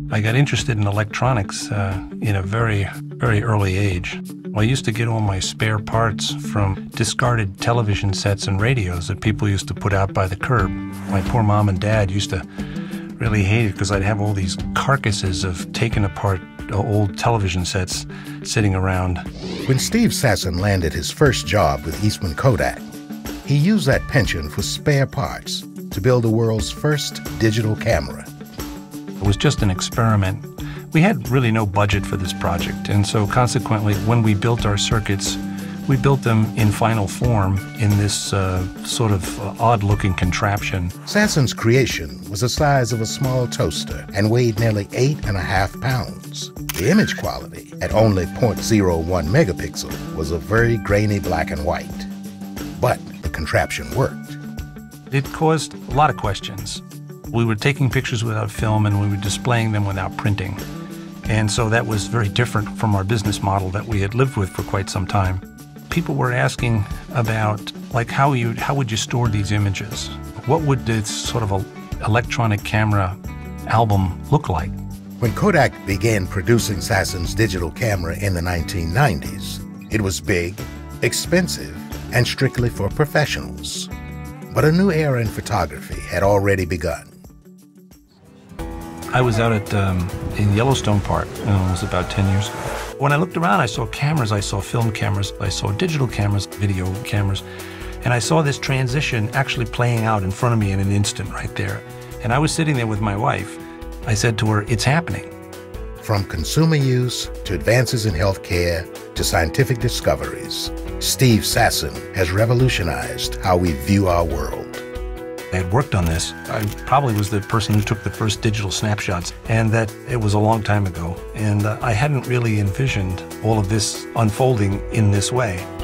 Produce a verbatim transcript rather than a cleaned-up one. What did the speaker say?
I got interested in electronics uh, in a very, very early age. I used to get all my spare parts from discarded television sets and radios that people used to put out by the curb. My poor mom and dad used to really hate it because I'd have all these carcasses of taken apart old television sets sitting around. When Steve Sasson landed his first job with Eastman Kodak, he used that pension for spare parts to build the world's first digital camera. It was just an experiment. We had really no budget for this project, and so consequently, when we built our circuits, we built them in final form in this uh, sort of uh, odd-looking contraption. Sasson's creation was the size of a small toaster and weighed nearly eight and a half pounds. The image quality, at only zero point zero one megapixel, was a very grainy black and white. But the contraption worked. It caused a lot of questions. We were taking pictures without film and we were displaying them without printing. And so that was very different from our business model that we had lived with for quite some time. People were asking about, like, how you how would you store these images? What would this sort of a electronic camera album look like? When Kodak began producing Sasson's digital camera in the nineteen nineties, it was big, expensive, and strictly for professionals. But a new era in photography had already begun. I was out at um, in Yellowstone Park, and it was about ten years ago. When I looked around, I saw cameras, I saw film cameras, I saw digital cameras, video cameras, and I saw this transition actually playing out in front of me in an instant right there. And I was sitting there with my wife. I said to her, it's happening. From consumer use to advances in healthcare to scientific discoveries, Steve Sasson has revolutionized how we view our world. I had worked on this. I probably was the person who took the first digital snapshots, and that it was a long time ago. And uh, I hadn't really envisioned all of this unfolding in this way.